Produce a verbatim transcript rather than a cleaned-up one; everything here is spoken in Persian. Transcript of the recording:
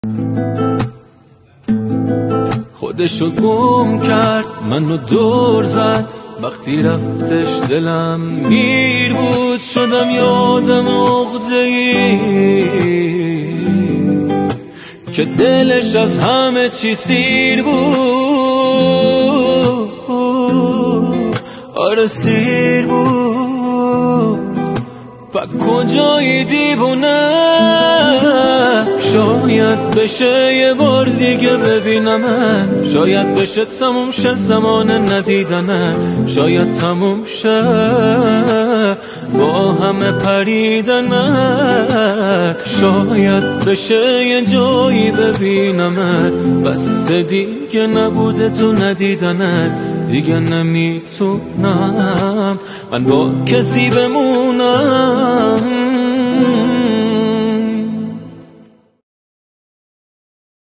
خودشو گم کرد، منو دور زد، وقتی رفتش دلم گیر بود. شدم یادم عقده‌ای که دلش از همه چی سیر بود. آره سیر بود. و کجایی دیوونه؟ شاید بشه یه بار دیگه ببینمت، شاید بشه تموم شه زمان ندیدنت، شاید تموم شه با همه پریدنت، شاید بشه یه جایی ببینمت، بس دیگه نبوده تو ندیدنت، دیگه نمیتونم من با کسی بمونم.